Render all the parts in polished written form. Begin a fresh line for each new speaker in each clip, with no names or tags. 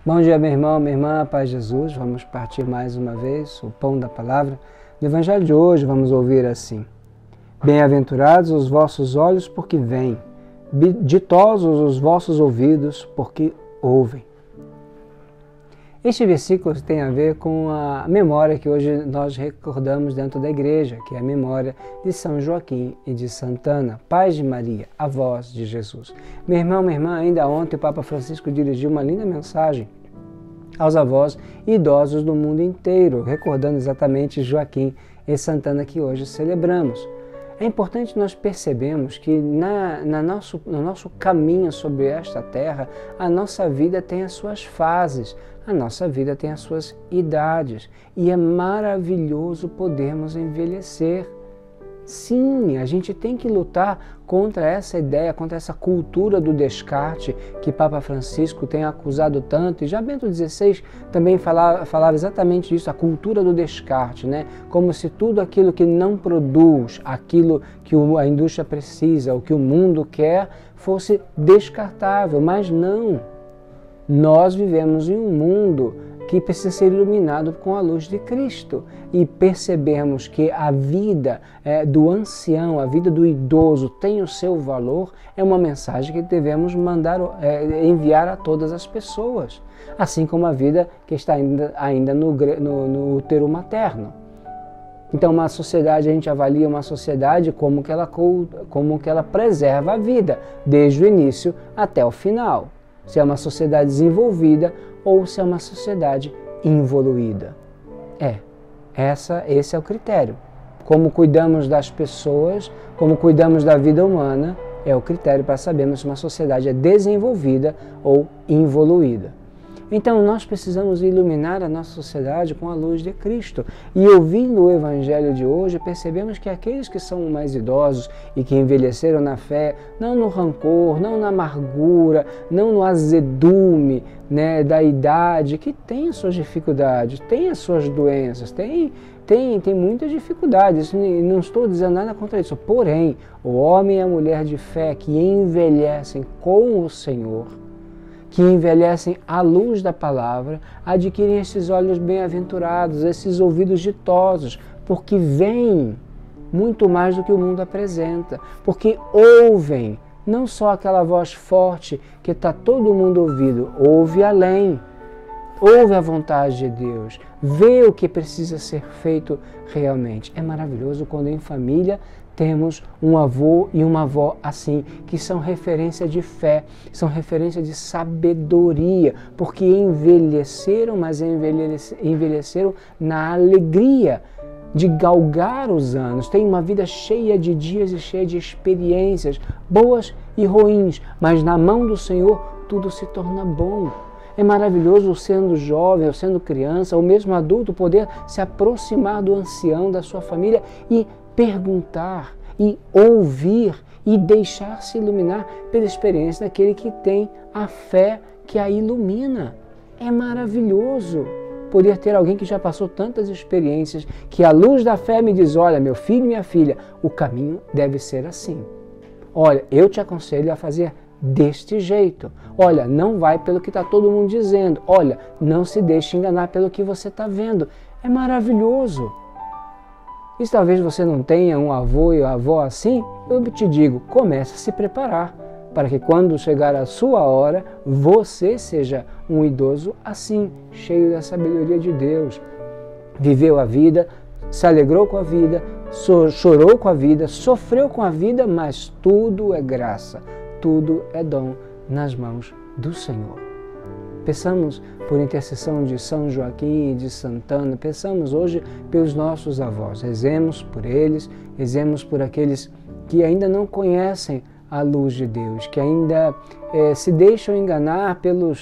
Bom dia, meu irmão, minha irmã, paz de Jesus. Vamos partir mais uma vez o pão da palavra. No Evangelho de hoje vamos ouvir assim: Bem-aventurados os vossos olhos, porque veem, ditosos os vossos ouvidos, porque ouvem. Este versículo tem a ver com a memória que hoje nós recordamos dentro da igreja, que é a memória de São Joaquim e de Santa Ana, pais de Maria, avós de Jesus. Meu irmão, minha irmã, ainda ontem o Papa Francisco dirigiu uma linda mensagem aos avós e idosos do mundo inteiro, recordando exatamente Joaquim e Santa Ana que hoje celebramos. É importante nós percebermos que no nosso caminho sobre esta terra, a nossa vida tem as suas fases, a nossa vida tem as suas idades, e é maravilhoso podermos envelhecer. Sim, a gente tem que lutar contra essa ideia, contra essa cultura do descarte que Papa Francisco tem acusado tanto, e já Bento XVI também falava exatamente disso, a cultura do descarte, né? Como se tudo aquilo que não produz aquilo que a indústria precisa, o que o mundo quer, fosse descartável, mas não. Nós vivemos em um mundo que precisa ser iluminado com a luz de Cristo, e percebemos que a vida do ancião, a vida do idoso tem o seu valor, é uma mensagem que devemos enviar a todas as pessoas, assim como a vida que está ainda no útero materno. Então, uma sociedade, a gente avalia uma sociedade como que ela preserva a vida, desde o início até o final. Se é uma sociedade desenvolvida ou se é uma sociedade involuída. Esse é o critério. Como cuidamos das pessoas, como cuidamos da vida humana, é o critério para sabermos se uma sociedade é desenvolvida ou involuída. Então nós precisamos iluminar a nossa sociedade com a luz de Cristo. E ouvindo o Evangelho de hoje, percebemos que aqueles que são mais idosos e que envelheceram na fé, não no rancor, não na amargura, não no azedume, né, da idade, que tem as suas dificuldades, tem as suas doenças, tem muitas dificuldades, não estou dizendo nada contra isso. Porém, o homem e a mulher de fé que envelhecem com o Senhor, que envelhecem à luz da palavra, adquirem esses olhos bem-aventurados, esses ouvidos ditosos, porque veem muito mais do que o mundo apresenta, porque ouvem, não só aquela voz forte que está todo mundo ouvindo, ouve além, ouve a vontade de Deus, vê o que precisa ser feito realmente. É maravilhoso quando em família temos um avô e uma avó assim, que são referência de fé, são referência de sabedoria, porque envelheceram, mas envelheceram na alegria de galgar os anos. Tem uma vida cheia de dias e cheia de experiências, boas e ruins, mas na mão do Senhor tudo se torna bom. É maravilhoso, sendo jovem, ou sendo criança, ou mesmo adulto, poder se aproximar do ancião, da sua família e perguntar, e ouvir, e deixar-se iluminar pela experiência daquele que tem a fé que a ilumina. É maravilhoso poder ter alguém que já passou tantas experiências, que a luz da fé me diz: olha, meu filho e minha filha, o caminho deve ser assim. Olha, eu te aconselho a fazer deste jeito. Olha, não vai pelo que está todo mundo dizendo. Olha, não se deixe enganar pelo que você está vendo. É maravilhoso. E se talvez você não tenha um avô e uma avó assim, eu te digo, comece a se preparar, para que quando chegar a sua hora, você seja um idoso assim, cheio da sabedoria de Deus. Viveu a vida, se alegrou com a vida, chorou com a vida, sofreu com a vida, mas tudo é graça, tudo é dom nas mãos do Senhor. Peçamos por intercessão de São Joaquim e de Santa Ana, peçamos hoje pelos nossos avós, rezemos por eles, rezemos por aqueles que ainda não conhecem a luz de Deus, que ainda se deixam enganar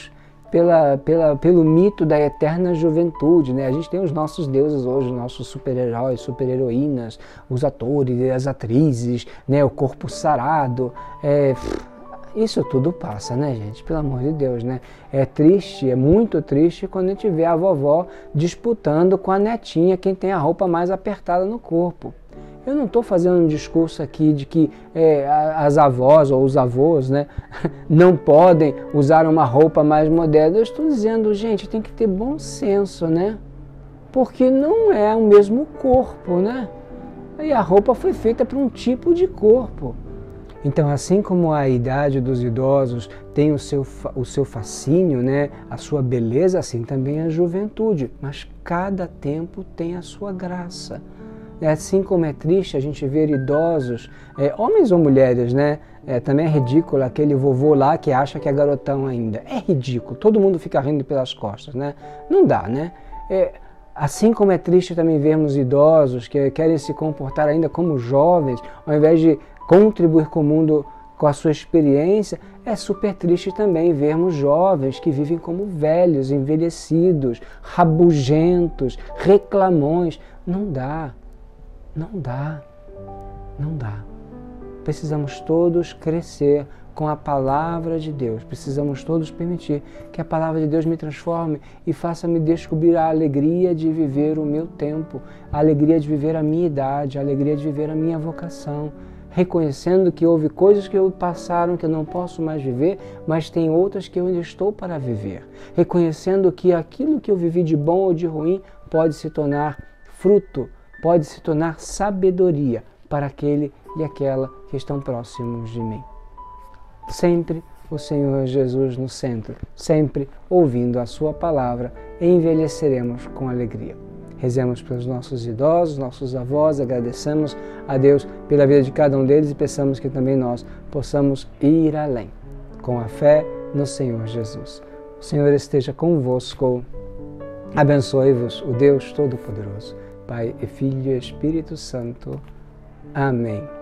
pelo mito da eterna juventude, né? A gente tem os nossos deuses hoje, os nossos super-heróis, super-heroínas, os atores, as atrizes, né? O corpo sarado, isso tudo passa, né, gente? Pelo amor de Deus, né? É triste, é muito triste quando a gente vê a vovó disputando com a netinha quem tem a roupa mais apertada no corpo. Eu não estou fazendo um discurso aqui de que as avós ou os avós, né, não podem usar uma roupa mais moderna. Eu estou dizendo, gente, tem que ter bom senso, né? Porque não é o mesmo corpo, né? E a roupa foi feita para um tipo de corpo. Então, assim como a idade dos idosos tem o seu fascínio, né, a sua beleza, assim também a juventude. Mas cada tempo tem a sua graça. Assim como é triste a gente ver idosos, homens ou mulheres, né? Também é ridículo aquele vovô lá que acha que é garotão ainda. É ridículo, todo mundo fica rindo pelas costas, né? Não dá, né? Assim como é triste também vermos idosos que querem se comportar ainda como jovens, ao invés de contribuir com o mundo com a sua experiência, é super triste também vermos jovens que vivem como velhos, envelhecidos, rabugentos, reclamões. Não dá. Não dá, não dá. Precisamos todos crescer com a palavra de Deus. Precisamos todos permitir que a palavra de Deus me transforme e faça-me descobrir a alegria de viver o meu tempo, a alegria de viver a minha idade, a alegria de viver a minha vocação, reconhecendo que houve coisas que passaram que eu não posso mais viver, mas tem outras que eu ainda estou para viver. Reconhecendo que aquilo que eu vivi de bom ou de ruim pode se tornar fruto, pode se tornar sabedoria para aquele e aquela que estão próximos de mim. Sempre o Senhor Jesus no centro, sempre ouvindo a sua palavra, envelheceremos com alegria. Rezemos pelos nossos idosos, nossos avós, agradecemos a Deus pela vida de cada um deles e peçamos que também nós possamos ir além, com a fé no Senhor Jesus. O Senhor esteja convosco, abençoe-vos o Deus Todo-Poderoso, Pai e Filho e Espírito Santo. Amém.